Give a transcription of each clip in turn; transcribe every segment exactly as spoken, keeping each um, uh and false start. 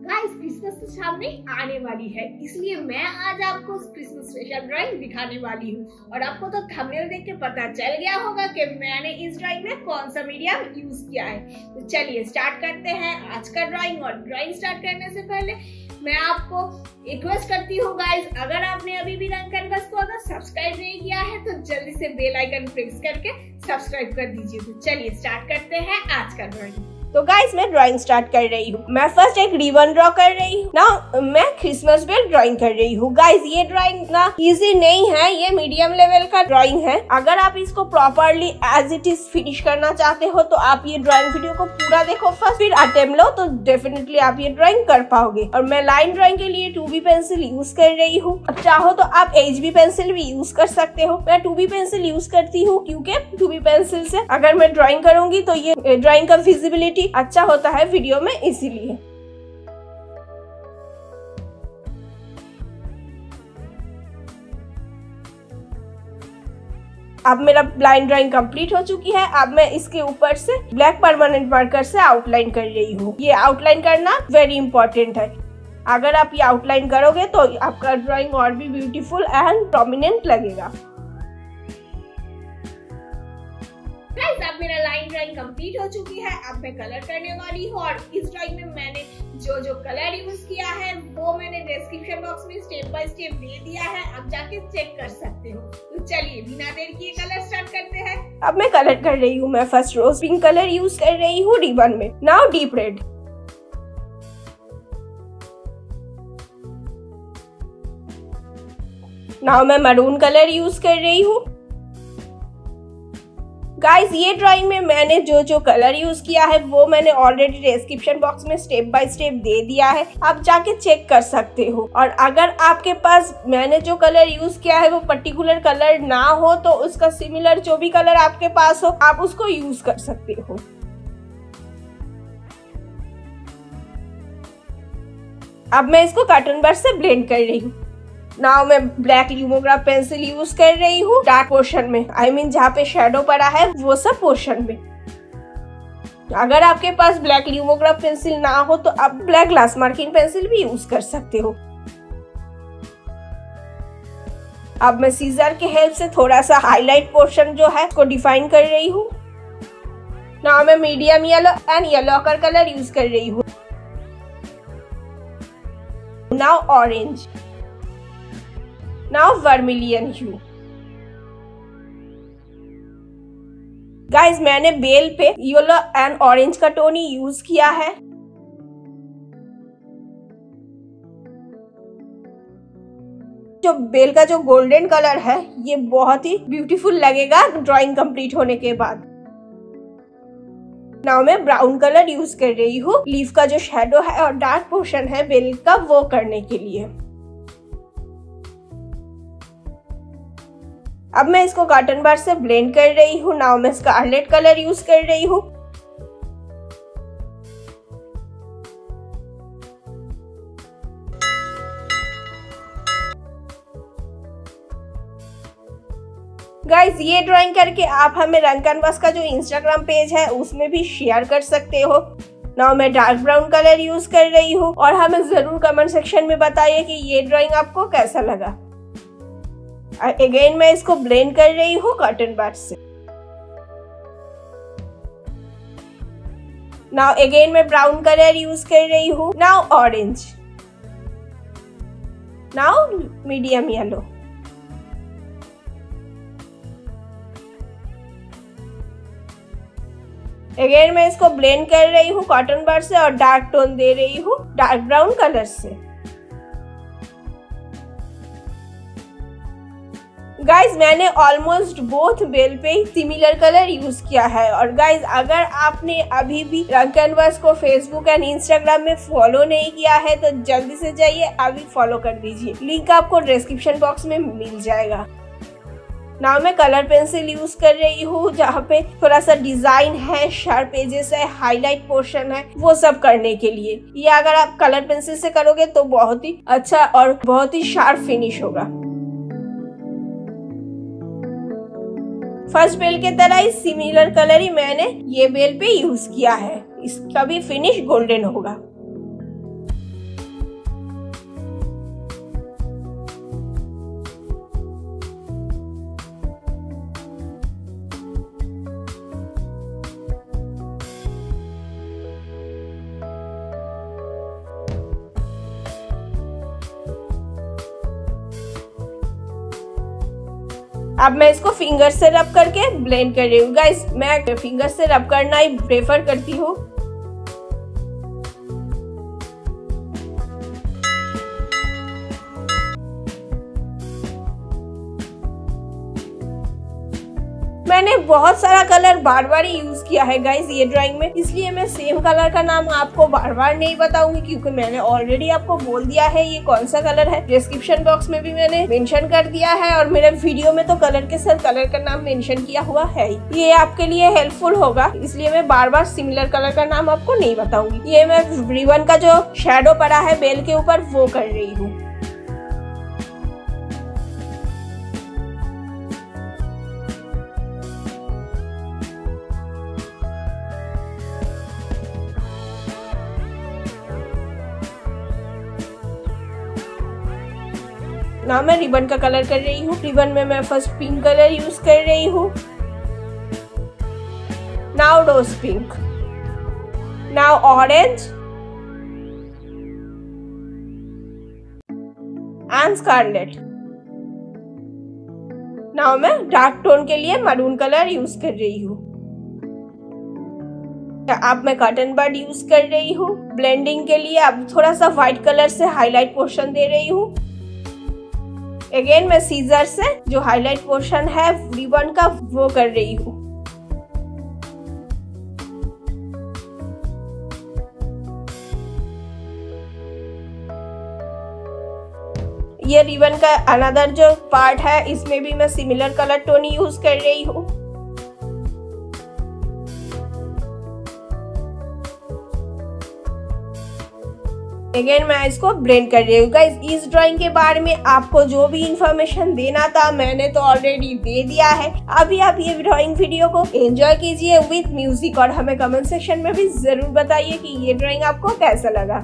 Guys Christmas तो सामने आने वाली है, इसलिए मैं आज आपको क्रिसमस स्पेशल ड्राइंग दिखाने वाली हूँ। और आपको तो थंबनेल देख के पता चल गया होगा कि मैंने इस ड्राइंग में कौन सा मीडियम यूज किया है। तो चलिए स्टार्ट करते हैं आज का ड्राइंग। और ड्राइंग स्टार्ट करने से पहले मैं आपको रिक्वेस्ट करती हूँ गाइस, अगर आपने अभी भी रंग कैनवस को अगर सब्सक्राइब नहीं किया है तो जल्दी से बेल आइकन प्रेस करके सब्सक्राइब कर दीजिए। तो चलिए स्टार्ट करते हैं आज का ड्राइंग। तो गाइस मैं ड्राइंग स्टार्ट कर रही हूँ। मैं फर्स्ट एक रिबन ड्रॉ कर रही हूँ ना, मैं क्रिसमस बेल ड्राइंग कर रही हूँ। गाइस ये ड्राइंग ना इजी नहीं है, ये मीडियम लेवल का ड्राइंग है। अगर आप इसको properly as it is finish करना चाहते हो तो आप ये ड्राइंग वीडियो को पूरा देखो फर्स्ट, फिर अटेम्प्ट लो तो डेफिनेटली आप ये ड्राइंग कर पाओगे। और मैं लाइन ड्राइंग के लिए टू बी पेंसिल यूज कर रही हूँ। अब चाहो तो आप एच बी पेंसिल भी यूज कर सकते हो। मैं टू बी पेंसिल यूज करती हूँ क्योंकि टू बी पेंसिल से अगर मैं ड्राइंग करूंगी तो ये ड्राइंग का विजिबिलिटी अच्छा होता है वीडियो में, इसीलिए। अब मेरा लाइन ड्राइंग कंप्लीट हो चुकी है। अब मैं इसके ऊपर से ब्लैक परमानेंट मार्कर से आउटलाइन कर रही हूँ। ये आउटलाइन करना वेरी इंपॉर्टेंट है। अगर आप ये आउटलाइन करोगे तो आपका ड्राइंग और भी ब्यूटीफुल एंड प्रोमिनेंट लगेगा। गाइस अब मेरा लाइन ड्राइंग कंप्लीट हो चुकी है। अब मैं कलर करने वाली हूँ। और इस ड्राइंग में मैंने जो जो कलर यूज किया है वो मैंने डिस्क्रिप्शन बॉक्स में स्टेप बाय स्टेप दे दिया है, अब जाके चेक कर सकते हो। तो चलिए बिना देर किए कलर स्टार्ट करते हैं। अब मैं कलर कर रही हूँ। मैं first rose pink colour use कर रही हूँ रिबन में। नाउ डीप रेड, नाउ मैं मरून कलर यूज कर रही हूँ। गाइस ये ड्राइंग में मैंने जो जो कलर यूज किया है वो मैंने ऑलरेडी डिस्क्रिप्शन बॉक्स में स्टेप बाय स्टेप दे दिया है, आप जाके चेक कर सकते हो। और अगर आपके पास मैंने जो कलर यूज किया है वो पर्टिकुलर कलर ना हो तो उसका सिमिलर जो भी कलर आपके पास हो आप उसको यूज कर सकते हो। अब मैं इसको कॉटन बड से ब्लेंड कर रही हूँ। नाउ मैं ब्लैक ल्यूमोग्राफ पेंसिल यूज कर रही हूँ डार्क पोर्शन में, आई I मीन mean, जहाँ पे शेडो पड़ा है वो सब पोर्शन में। अगर आपके पास ब्लैक ल्यूमोग्राफ पेंसिल ना हो तो आप ब्लैक ग्लास मार्किंग पेंसिल भी यूज कर सकते हो। अब मैं सीजर के हेल्प से थोड़ा सा हाईलाइट पोर्शन जो है उसको डिफाइन कर रही हूँ। नाउ मैं medium yellow and yellow ochre colour use कर रही हूँ। Now orange, now vermilion hue. Guys मैंने बेल पे येलो एंड ऑरेंज का टोन ही यूज किया है। जो बेल का जो गोल्डन कलर है ये बहुत ही ब्यूटीफुल लगेगा ड्राइंग कंप्लीट होने के बाद। नाउ मैं ब्राउन कलर यूज कर रही हूँ लीफ का जो शेडो है और डार्क पोर्शन है बेल का वो करने के लिए। अब मैं इसको कॉटन बड से ब्लेंड कर रही हूँ। नाउ मैं स्कारलेट कलर यूज कर रही हूँ। गाइस ये ड्राइंग करके आप हमें रंग कैनवस का जो इंस्टाग्राम पेज है उसमें भी शेयर कर सकते हो। नाउ मैं डार्क ब्राउन कलर यूज कर रही हूँ और हमें जरूर कमेंट सेक्शन में बताइए कि ये ड्राइंग आपको कैसा लगा। अगेन मैं इसको ब्लेंड कर रही हूँ कॉटन बड से। नाउ अगेन मैं ब्राउन कलर यूज कर रही हूँ। Now orange, now medium yellow. Again मैं इसको ब्लेंड कर रही हूँ कॉटन बड से और डार्क टोन दे रही हूँ डार्क ब्राउन कलर से। गाइज मैंने ऑलमोस्ट बोथ बेल पे सिमिलर कलर यूज किया है। और गाइज अगर आपने अभी भी रंग कैनवस को फेसबुक एंड इंस्टाग्राम में फॉलो नहीं किया है तो जल्दी से जाइए अभी फॉलो कर दीजिए, लिंक आपको डिस्क्रिप्शन बॉक्स में मिल जाएगा। नाउ मैं कलर पेंसिल यूज कर रही हूँ जहाँ पे थोड़ा सा डिजाइन है, शार्प एजेस है, हाईलाइट पोर्शन है, वो सब करने के लिए। ये अगर आप कलर पेंसिल से करोगे तो बहुत ही अच्छा और बहुत ही शार्प फिनिश होगा। फर्स्ट बेल के तरह ही सिमिलर कलर ही मैंने ये बेल पे यूज किया है, इसका भी फिनिश गोल्डन होगा। अब मैं इसको फिंगर से रब करके ब्लेंड कर रही हूँ। गाइस मैं फिंगर से रब करना ही प्रेफर करती हूँ। मैंने बहुत सारा कलर बार बार ही यूज किया है गाइस ये ड्राइंग में, इसलिए मैं सेम कलर का नाम आपको बार बार नहीं बताऊंगी, क्योंकि मैंने ऑलरेडी आपको बोल दिया है ये कौन सा कलर है। डिस्क्रिप्शन बॉक्स में भी मैंने मेंशन कर दिया है और मेरे वीडियो में तो कलर के साथ कलर का नाम मेंशन किया हुआ है। ये आपके लिए हेल्पफुल होगा, इसलिए मैं बार बार सिमिलर कलर का नाम आपको नहीं बताऊंगी। ये मैं रिबन का जो शेडो पड़ा है बेल के ऊपर वो कर रही हूँ। ना मैं रिबन का कलर कर रही हूँ। रिबन में मैं फर्स्ट पिंक कलर यूज कर रही हूँ। Now rose pink, now orange and scarlet. Now मैं डार्क टोन के लिए मरून कलर यूज कर रही हूँ। अब मैं कॉटन बड यूज कर रही हूँ। ब्लेंडिंग के लिए अब थोड़ा सा व्हाइट कलर से हाईलाइट पोर्शन दे रही हूँ। अगेन मैं सीजर से जो हाईलाइट पोर्शन है रिबन का वो कर रही हूँ। ये रिबन का अनदर जो पार्ट है इसमें भी मैं सिमिलर कलर टोन यूज कर रही हूँ। अगेन मैं इसको ब्लेंड कर रही हूँ। गाइस इस ड्राइंग के बारे में आपको जो भी इंफॉर्मेशन देना था मैंने तो ऑलरेडी दे दिया है। अभी आप ये ड्राइंग वीडियो को एंजॉय कीजिए विद म्यूजिक और हमें कमेंट सेक्शन में भी जरूर बताइए कि ये ड्राइंग आपको कैसा लगा।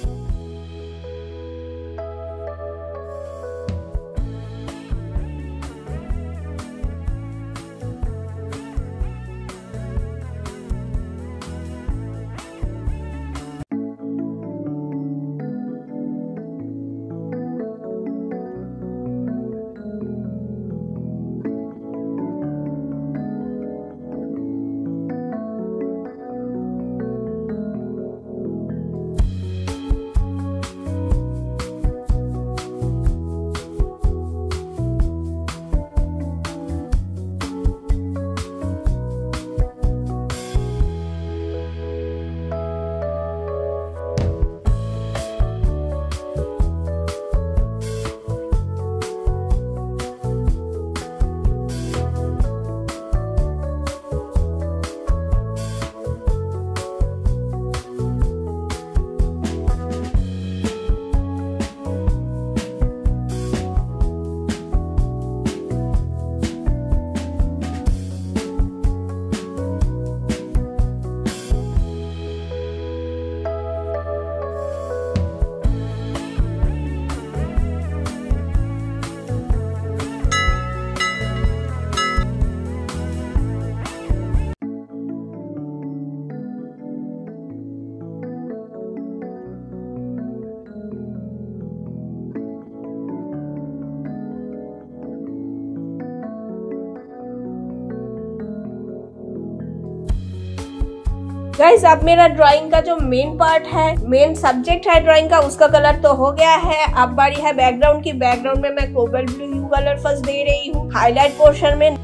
गाइस अब मेरा ड्राइंग का जो मेन पार्ट है, मेन सब्जेक्ट है ड्राइंग का, उसका कलर तो हो गया है। अब बारी है बैकग्राउंड की। बैकग्राउंड में मैं कोबल्ट ब्लू कलर फर्स्ट दे रही हूँ। हाईलाइट पोर्शन में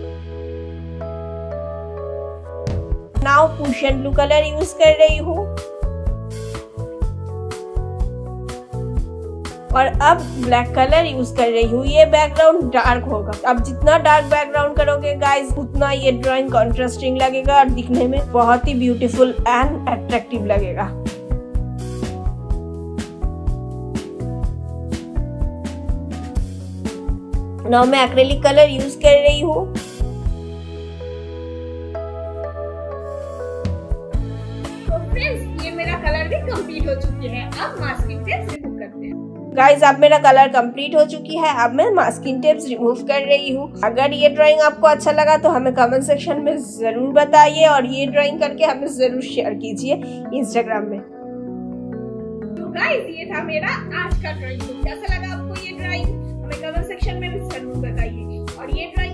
now Prussian blue colour use कर रही हूँ। और अब ब्लैक कलर यूज कर रही हूँ। ये बैकग्राउंड डार्क होगा। अब जितना डार्क बैकग्राउंड करोगे गाइस उतना ये ड्राइंग कॉन्ट्रास्टिंग लगेगा और दिखने में बहुत ही ब्यूटीफुल एंड अट्रैक्टिव लगेगा। नाउ मैं एक्रेलिक कलर यूज कर रही हूँ। तो फ्रेंड्स ये मेरा कलर भी कंप्लीट हो चुकी है। अब मास्किंग टेप रिमूव करते हैं। गाइज अब मेरा कलर कंप्लीट हो चुकी है। अब मैं मास्किंग टेप्स रिमूव कर रही हूँ। अगर ये ड्राइंग आपको अच्छा लगा तो हमें कमेंट सेक्शन में जरूर बताइए और ये ड्राइंग करके हमें जरूर शेयर कीजिए इंस्टाग्राम में। तो गाइज ये था मेरा आज का ड्राइंग। तो कैसा लगा आपको ये ड्राइंग हमें कमेंट सेक्शन में भी जरूर बताइए। और ये ड्राइंग